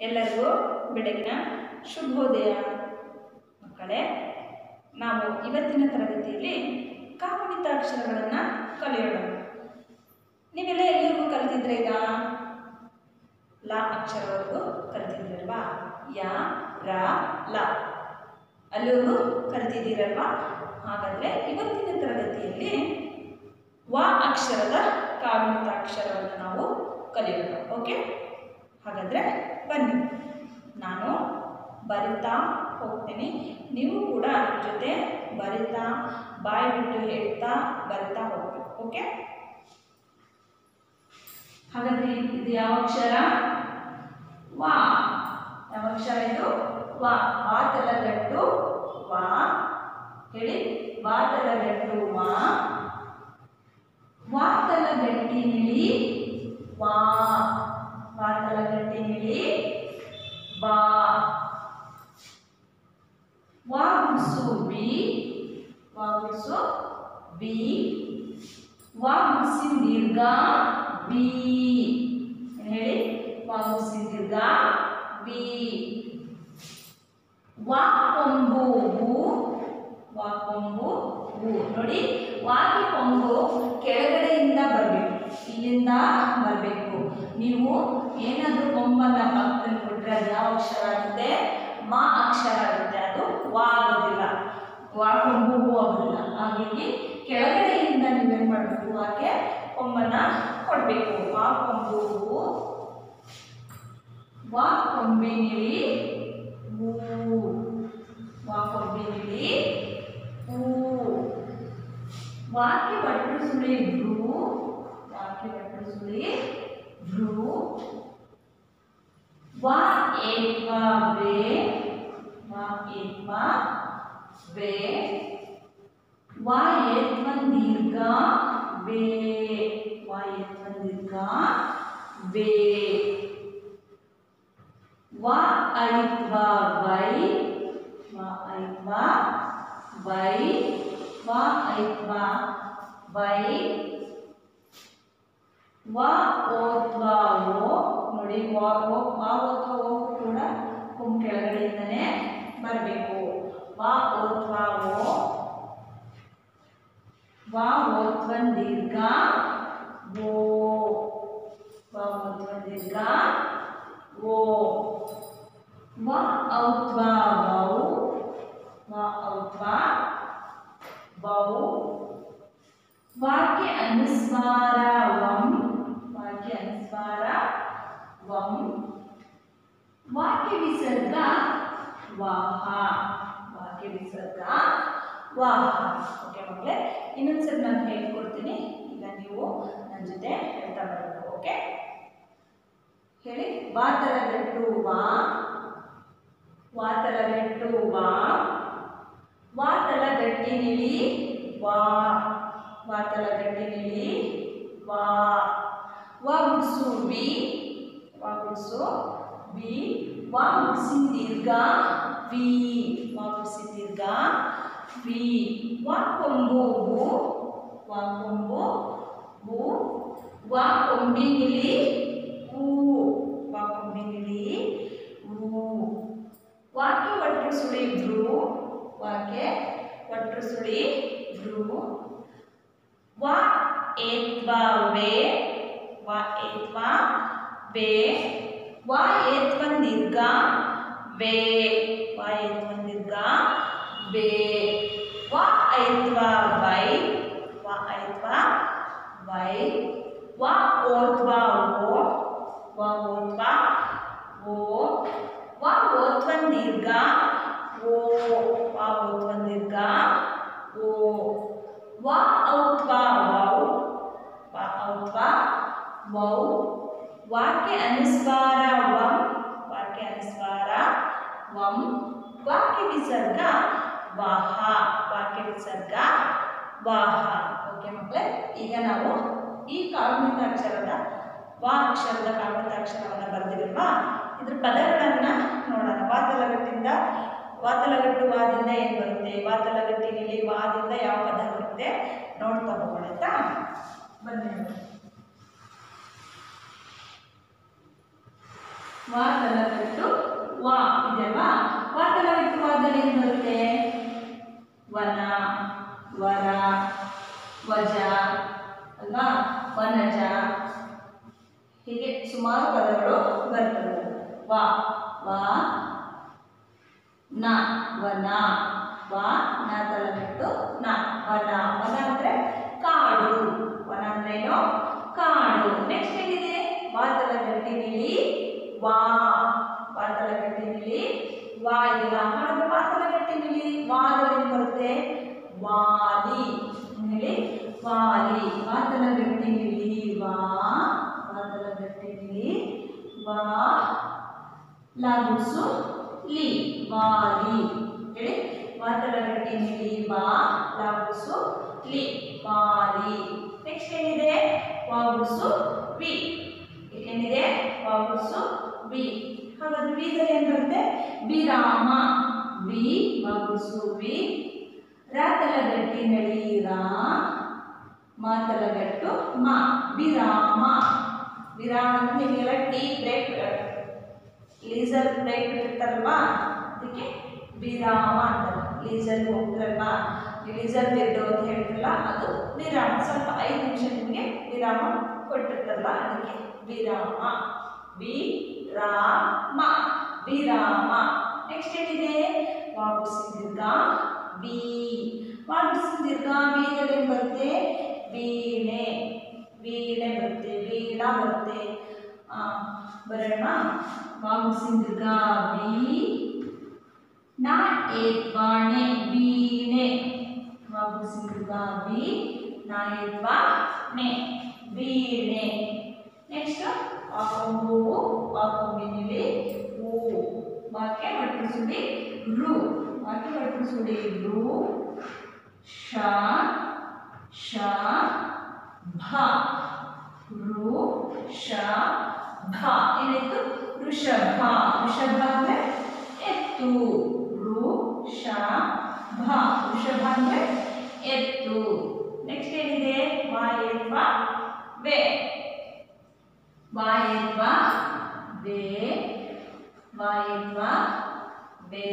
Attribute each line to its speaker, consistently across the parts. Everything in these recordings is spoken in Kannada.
Speaker 1: ಎಲ್ಲರಿಗೂ ಬೆಳಗಿನ ಶುಭೋದಯ ಮಕ್ಕಳೇ. ನಾವು ಇವತ್ತಿನ ತರಗತಿಯಲ್ಲಿ ಕಾಗುಣಿತಾಕ್ಷರಗಳನ್ನು ಕಲಿಯೋಣ. ನೀವೆಲ್ಲ ಎಲ್ಲಿವರೆಗೂ ಕಲಿತಿದ್ರೆ ಈಗ ಲ ಅಕ್ಷರವರೆಗೂ ಕಲಿತಿದ್ರಲ್ವಾ? ಯ ರ ಲ ಅಲ್ಲಿವರೆಗೂ ಕಲಿತಿದ್ದೀರಲ್ವಾ? ಹಾಗಾದರೆ ಇವತ್ತಿನ ತರಗತಿಯಲ್ಲಿ ವ ಅಕ್ಷರದ ಕಾಗುಣಿತಾಕ್ಷರವನ್ನು ನಾವು ಕಲಿಯೋಣ. ಓಕೆ, ಹಾಗಾದರೆ ಬನ್ನಿ, ನಾನು ಬರಿತಾ ಹೋಗ್ತೀನಿ, ನೀವು ಕೂಡ ನನ್ನ ಜೊತೆ ಬರಿತಾ ಬಾಯಿ ಬಿಟ್ಟು ಹೇಳ್ತಾ ಬರಿತಾ ಹೋಗ್ಬೇಕು. ಓಕೆ, ಹಾಗಾದರೆ ಇದು ಯಾವ ಅಕ್ಷರ? ವಾ. ಯಾವ ಅಕ್ಷರ ಇದು? ವಾ. ವಾ ತಲಗಟ್ಟು ವಾ. ಹೇಳಿ, ವಾ ತಲಗಟ್ಟು ವಾ. ವಾ ತಲಗಟ್ಟಿ ನಿಳಿ ವಾ. ವಾ ತಲಗಟ್ಟಿ ನಿಳಿ ಬಾ. ವಾ ಗುಡ್ಸು ಬಿ. ವಾ ಗುಡ್ಸು ಬಿ. ವಾ ಗುಡ್ಸಿನ ದೀರ್ಘ ಬಿ. ಹೇಳಿ, ವಾ ಗುಡ್ಸಿನ ದೀರ್ಘ ಬಿ. ವಾ ಕೊಂಬು ಬು. ವಾ ಕೊಂಬು ಬು. ನೋಡಿ, ವಾಗಿ ಕೊಂಬು ಕೆಳಗಡೆಯಿಂದ ಬರಬೇಕು, ಇಲ್ಲಿಂದ ಬರಬೇಕು. ನೀವು ಏನಾದರೂ ಕೊಂಬನ್ನ ಪಕ್ಕದಲ್ಲಿ ಕೊಟ್ಟರೆ ಅದು ಯಾವ ಅಕ್ಷರ ಆಗುತ್ತೆ? ಮಾ ಅಕ್ಷರ ಆಗುತ್ತೆ, ಅದು ವಾ ಆಗೋದಿಲ್ಲ. ವಾ ಕೊಂಬು ಹೂ ಆಗೋದಿಲ್ಲ. ಹಾಗಾಗಿ ಕೆಳಗಡೆಯಿಂದ ನೀವೇನು ಮಾಡಬೇಕು? ವಾಗೆ ಕೊಂಬನ್ನ ಕೊಡಬೇಕು. ವಾ ಕೊಂಬು ಹೂ. ವಾ ಕೊಂಬಿನಿಳಿ ಹೂ. ವಾ ಕೊಂಬಿನಿಳಿ ಹೂ. ವಾಕ್ಯ ಬಟ್ಟು ಸುಳಿ ಭ್ರೂ. ವಾಕ್ಯ ಬಟ್ಟು ಸುಳಿ ಭ್ರೂ. ವಾ ಏತ್ವಾ ವೇ. ವಾ ಏತ್ವಾ ವೇ. ವಾ ಏತ್ವನ್ ದೀರ್ಘ ವೇ. ವಾ ಏತ್ವನ್ ದೀರ್ಘ ವೇ. ವಾ ಐತ್ವಾ ವೈ. ವಾ ಐತ್ವಾ ವೈ. ವಾ ಐತ್ವಾ ವೈ. ವಾ ಓತ್ವಾ ಓ. ನೋಡಿ, ವಾ ಓತ್ವಾ ಓ ಕೂಡ ಕೊಂಬು ಕೆಳಗಡೆಯಿಂದನೇ ಬರಬೇಕು. ವಾ ಓತ್ವಾ ಓ. ವಾ ಓತ್ವನ್ ದೀರ್ಘ ಓ. ವಾ ಓತ್ವನ್ ದೀರ್ಘ ಓ. ವಾ ಔತ್ವಾ ವೌ. ವಾ ಔತ್ವಾ ವೌ. ವಾಕ್ಯ ಅನುಸ್ವಾರ ವಂ. ವಾಕ್ಯ ಅನುಸ್ವಾರ ವಂ. ವಾಕ್ಯ ವಿಸರ್ಗ ವಾಹ. ವಾಕ್ಯ ವಿಸರ್ಗ ವಾಹ. ಓಕೆ ಮಕ್ಕಳೇ, ಇನ್ನೊಂದ್ಸರಿ ನಾನು ಹೇಳ್ಕೊಡ್ತೀನಿ, ಈಗ ನೀವು ನನ್ನ ಜೊತೆ ಹೇಳ್ತಾ ಬರಬೇಕು. ಓಕೆ, ಹೇಳಿ. ವಾ ತಲಗಟ್ಟು ವಾ. ವಾ ತಲಗಟ್ಟು ವಾ. ವಾ ತಲಗಟ್ಟಿ ನಿಳಿ ವಾ. ವಾ ತಲಗಟ್ಟಿ ನಿಳಿ ವಾ. ವಾ ಗುಡ್ಸು ಬಿ. ವಾ ಗುಡ್ಸು ಬಿ. ವಾ ಗುಡ್ಸಿನ ದೀರ್ಘ ವಿ. ವಾ ಗುಡ್ಸಿನ ದೀರ್ಘ ವಿ. ವಾ ಕೊಂಬು ಬು. ವಾ ಕೊಂಬು ಬು. ವಾ ಕೊಂಬಿನಿಳಿ ಹೂ. ವಾ ಕೊಂಬಿನಿಳಿ ಹೂ. ವಾಕ್ಯ ಒಟ್ಟು ಸುಳಿ ಭ್ರೂ. ವಾಕ್ಯ ಒಟ್ಟು ಸುಳಿ ಭ್ರೂ. ವಾ ಏತ್ವಾ ವೇ. ವಾ ಏತ್ವಾ ವೇ. ವಾ ಏತ್ವನ್ ದೀರ್ಘ ವೇ. ವಾ ಏತ್ವನ್ ದೀರ್ಘ ವೇ. ವಾ ಐತ್ವಾ ವೈ. ವಾ ಐತ್ವಾ ವೈ. ವಾ ಓತ್ವಾ ಓ. ವಾ ಓತ್ವಾ ಓ. ವಾ ಓತ್ವನ್ ದೀರ್ಘ ಓ. ವಾ ಓತ್ವನ್ ದೀರ್ಘ ಓ. ವಾ ಔತ್ವಾ ವೌ. ವಾ ಔತ್ವಾ ವೌ. ವಾಕ್ಯ ಅನುಸ್ವಾರ ವಂ. ವಾಕ್ಯ ಅನುಸ್ವಾರ ವಂ. ವಾಕ್ಯ ವಿಸರ್ಗ ವಾಹ. ವಾಕ್ಯ ವಿಸರ್ಗ ವಾಹ. ಓಕೆ ಮಕ್ಕಳೇ, ಈಗ ನಾವು ಈ ಕಾಗುಣಿತಾಕ್ಷರದ ವಾ ಅಕ್ಷರದ ಕಾಗುಣಿತಾಕ್ಷರವನ್ನು ಬರೆದಿರಲ್ವಾ, ಇದ್ರ ಪದಗಳನ್ನು ನೋಡೋಣ. ವಾ ತಲಗಟ್ಟಿಂದ ವಾ ತಲಗಟ್ಟು ವಾದಿಂದ ಏನು ಬರುತ್ತೆ? ವಾ ತಲಗಟ್ಟಿ ನಿಳಿ ವಾದಿಂದ ಯಾವ ಪದ ಬರುತ್ತೆ ನೋಡ್ತಾ ಹೋಗೋಣ. ಆಯ್ತಾ? ಬನ್ನಿ. ವಾ ತಲಗಟ್ಟು ವಾ ಇದೆಯಲ್ವಾ? ವಾ ತಲಗಟ್ಟು ವಾದಲ್ಲಿ ಏನು ಬರುತ್ತೆ? ವನ, ವರ, ವಜ ಅಲ್ವಾ? ವನಜ, ಹೀಗೆ ಸುಮಾರು ಪದಗಳು ಬರ್ತವೆ. ವಾ ವಾ ನ ವನ, ವಾ ನ ತಲಗಟ್ಟು ನ ವನ. ವನ ಅಂದ್ರೆ ಕಾಡು. ವನ ಅಂದ್ರೆ ಏನು? ಕಾಡು. ನೆಕ್ಸ್ಟ್ ಏನಿದೆ? ವಾ ತಲಗಟ್ಟಿನಲ್ಲಿ ವಾ, ವಾ ತಲಗಟ್ಟಿನಲ್ಲಿ ವಾ ಇದೆಯಲ್ಲ, ಹಾಗಾದ್ರೆ ವಾ ತಲಗಟ್ಟಿನಲ್ಲಿ ವಾದಲ್ಲಿ ಏನು ಬರುತ್ತೆ? ವಾಲಿ. ಹೇಳಿ, ವಾಲಿ. ವಾ ತಲಗಟ್ಟಿನಲ್ಲಿ ವಾ, ವಾ ತಲಗಟ್ಟಿನಲ್ಲಿ ವಾ ಲಾಗುಸು ಲಿ, ವಾಲಿ. ಹೇಳಿ, ವಾ ತಲಗಟ್ಟಿನಲ್ಲಿ ವಾ ಲಾಗುಸು ಲಿ, ವಾಲಿ. ನೆಕ್ಸ್ಟ್ ಏನಿದೆ? ವಾಗುಸು ವಿ. ಏನಿದೆ? ವಾಗುಸು ವಿ. ಹಾಗಾದ್ರೆ ವಿದಲ್ಲಿ ಏನು ಬರುತ್ತೆ? ವಿರಾಮ. V ವಾಗುಸು V. ರಾ ತಲಗಟ್ಟಿನಲ್ಲಿ ರಾ, ಮಾ ತಲಗಟ್ಟು ಮಾ, ವಿರಾಮ. ವಿರಾಮ ಅಂದ್ರೆ ನಿಮಗೆಲ್ಲ ಟೀ ಬ್ರೇಕ್, ಲೀಸರ್ ಬ್ರೇಕ್ ಇರ್ತಾರಲ್ವಾ, ಅದಕ್ಕೆ ವಿರಾಮ ಅಂತಾರೆ. ಲೀಸರ್ ಹೋಗ್ತಾರಲ್ವಾ, ಲೀಸರ್ ಬಿಟ್ಟು ಅಂತ ಹೇಳ್ತಾರಲ್ಲ, ಅದು ವಿರಾಮ. ಸ್ವಲ್ಪ 5 ನಿಮಿಷ ನಿಮಗೆ ವಿರಾಮ ಕೊಟ್ಟಿರ್ತಾರಲ್ಲ, ಅದಕ್ಕೆ ವಿರಾಮ. ವಿರಾಮ, ವಿರಾಮ. ನೆಕ್ಸ್ಟ್ ಏನಿದೆ? ವಾಗುಸಿ ದೀರ್ಘ ವಿ. ವಾಗುಸಿ ದೀರ್ಘ ವಿದಲ್ಲಿ ಏನು ಬರುತ್ತೆ? ವೀಣೆ. ವೀಣೆ ಬರುತ್ತೆ, ವೀಣಾ ಬರುತ್ತೆ. ಬರೋಣ. ವಾಗುಸಿ ದೀರ್ಘ ವಿ, ನಾ ಏತ್ವಾಣೆ ವೀಣೆ. ವಾಗುಸಿ ದೀರ್ಘ ವಿ, ನಾ ಏತ್ವಾಣೆ ವೀಣೆ. ನೆಕ್ಸ್ಟ್ ವಾಕೊಂಬು, ವಾಕೊಂಬಿನಲ್ಲಿ ಹೂ. ವಾಕ್ಯ ಒಟ್ಟು ಸುಡಿ ರು. ವಾಕ್ಯ ಒಟ್ಟು ಸುಡಿ ರು. ಶ ಶ ಭ. ರು ಶ ಭ. ಏನಾಯ್ತು? ವೃಷಭ. ವೃಷಭ ಅಂದ್ರೆ ಎತ್ತು. ರು ಷ ಭ. ವೃಷಭ ಅಂದ್ರೆ ಎತ್ತು. ನೆಕ್ಸ್ಟ್ ಏನಿದೆ? ವಾ ಏತ್ವ ವೇ. ವಾ ಏತ್ವ ವೇ, ವಾ ಏತ್ವ ವೇ.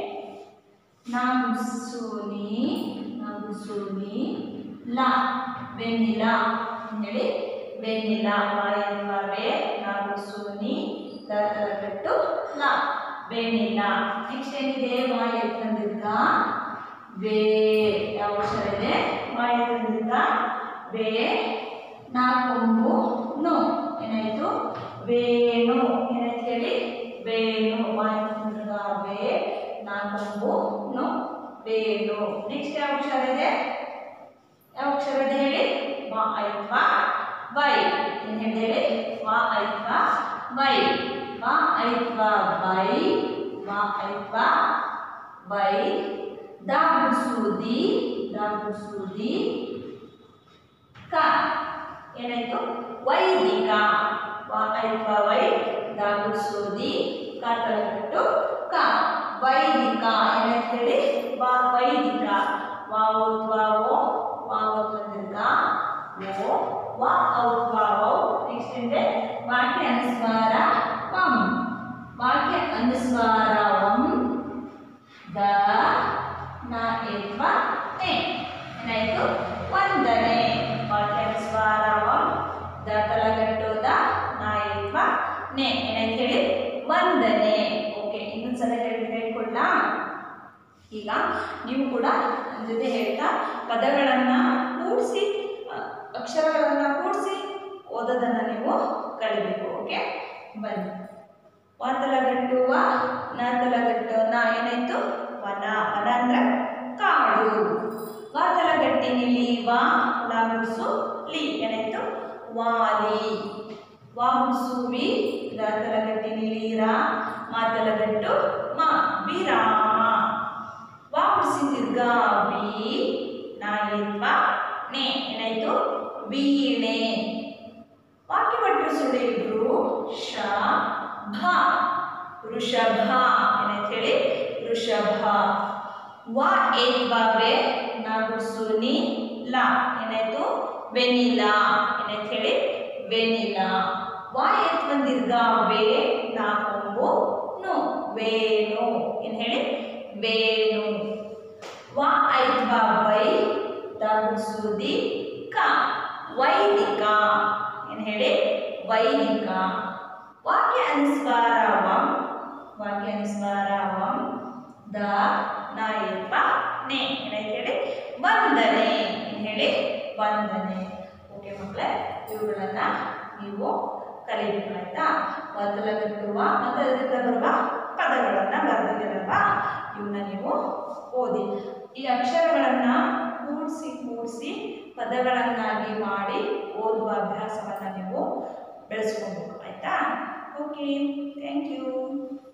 Speaker 1: ನಾಗುಸೂನಿ, ನಾಗುಸೂನಿ ಲ, ವೆನಿಲ. ಹೇಳಿ, ವೆನಿಲ. ವಾ ಏತ್ವ ವೇ, ನಾಗುಸೂನಿ ಲ ತಲಗಟ್ಟು ಲ, ವೆನಿಲ. ನೆಕ್ಸ್ಟ್ ಏನಿದೆ? ವಾ ಏತ್ವ ದೀರ್ಘ ವೇ. ಯಾವ ಅಕ್ಷರ ಇದೆ? ವಾ ಏತ್ವ ದೀರ್ಘ ವೇ, ನಾ ಕೊಂಬು ನು. ಏನಾಯ್ತು? ವೇಣು. ಏನಾಯ್ತು ಹೇಳಿ? ವೇಣು. ವಾ ಏತ್ವ ದೀರ್ಘ ವೇ, ನಾ ಕೊಂಬು ನು, ವೇಣು. ನೆಕ್ಸ್ಟ್ ಯಾವ ಅಕ್ಷರ ಇದೆ? ಯಾವ ಅಕ್ಷರ ಇದೆ ಹೇಳಿ? ವಾ ಐತ್ವ ವೈ. ಏನು ಹೇಳಿ? ವಾ ಐತ್ವ ವೈ. ವಾ ಐತ್ವ ವೈ, ವಾ ಐತ್ವ ವೈ. ದಾಗುಸೂದಿ, ದಾಗುಸೂದಿ ಕ. ಏನಾಯ್ತು? ವೈದಿಕ. ವಾ ಐತ್ವ ವೈ, ದಾಗುಸೂದಿ ಕ ತಲಗಟ್ಟು ಕ, ವೈದಿಕ. ಏನಾಯ್ತು ಹೇಳಿ? ವಾ ವೈದಿಕ. ವಾ ಔತ್ವ ಓ, ವಾ ಔತ್ವ ದೀರ್ಘ ಓ, ವಾ ಔತ್ವ ಔ. ನೆಕ್ಸ್ಟ್ ಇದೆ? ವಾಕ್ಯ ಅನುಸ್ವಾರ ವಂ. ವಾಕ್ಯ ಅನುಸ್ವಾರ ವಂ. ದ ನ ಏತ್ವ ನೆ. ಏನಾಯ್ತು? ವಂದನೆ. ವಾಕ್ಯ ಅನುಸ್ವಾರ ವಂ. ದ ತಲಗಟ್ಟು ದ, ನ ಏತ್ವ ನೆ. ಏನಾಯ್ತು ಹೇಳಿ? ವಂದನೆ. ಓಕೆ, ಇನ್ನೊಂದ್ಸಲ ಹೇಳ್ಕೊಡ್ಲಾ? ಈಗ ನೀವು ಕೂಡ ನನ್ನ ಜೊತೆ ಹೇಳ್ತಾ ಪದಗಳನ್ನು ಕೂಡಿಸಿ, ಅಕ್ಷರಗಳನ್ನು ಕೂಡಿಸಿ ಓದೋದನ್ನು ನೀವು ಕಲಿಬೇಕು. ಓಕೆ, ಬನ್ನಿ. ವಾ ತಲಗಟ್ಟು ವ, ನ ತಲಗಟ್ಟು ನ. ಏನಾಯ್ತು? ವನ. ವನ ಅಂದ್ರೆ ಕಾಡು. ವಾ ತಲಗಟ್ಟಿನಲ್ಲಿ ವಾ ಲಾಗುಸು ಲಿ. ಏನಾಯ್ತು? ವಾಲಿ. ವಾಗುಸು ವಿ, ರ ತಲಗಟ್ಟಿನಲ್ಲಿ ರಾ, ಮಾ ತಲಗಟ್ಟು ಮ, ವಿರಾಮ. ವಾಗುಸಿ ದೀರ್ಘ ವಿ, ನಾ ಏತ್ವ ನೆ. ಏನಾಯ್ತು? ವೀಣೆ. ವಾಕ್ಯ ಒಟ್ಟು ಸುಳಿದ್ರು ಶ ಭ, ವೃಷಭ. ಏನಾಯ್ತು ಹೇಳಿ? ವೃಷಭ. ವಾ ಏತ್ವ ವೇ, ನಾಗುಸೂನಿ ಲ. ಏನಾಯ್ತು? ವೆನಿಲ. ಏನಾಯ್ತು ಹೇಳಿ? ವೆನಿಲ. ವಾ ಎತ್ ಬಂದಿರ್ಗ ವೇ ನಾ ಕೊಂಬು ನು ವೇಣು ಏನು ಹೇಳಿ ವೇಣು. ವಾ ಐತ್ ಬಾ ವೈ ದಿ ಕ ವೈದಿಕ ಏನು ಹೇಳಿ ವೈದಿಕ. ವಾಕ್ಯ ಅನುಸ್ವಾರ ವಂ ದ ನ ಎತ್ವ ನೆ ಏನಾಯ್ತು ಹೇಳಿ ವಂದನೆ ಏನು ಹೇಳಿ ವಂದನೆ. ಓಕೆ ಮಕ್ಕಳೇ, ಇವುಗಳನ್ನ ನೀವು ಕಲಿಬೇಕು ಆಯ್ತಾ. ಮೊದಲಲ್ಲಿರುವ ಮತ್ತು ಅದರಿಂದ ಬರುವ ಪದಗಳನ್ನ ಬರೆದಿದ್ದೀರಲ್ವಾ, ಇವನ್ನ ನೀವು ಓದಿ. ಈ ಅಕ್ಷರಗಳನ್ನ ಕೂಡಿಸಿ ಪದಗಳನ್ನಾಗಿ ಮಾಡಿ ಓದುವ ಅಭ್ಯಾಸವನ್ನು ನೀವು ಬೆಳೆಸ್ಕೊಬೇಕು ಆಯ್ತಾ. Okay, thank you.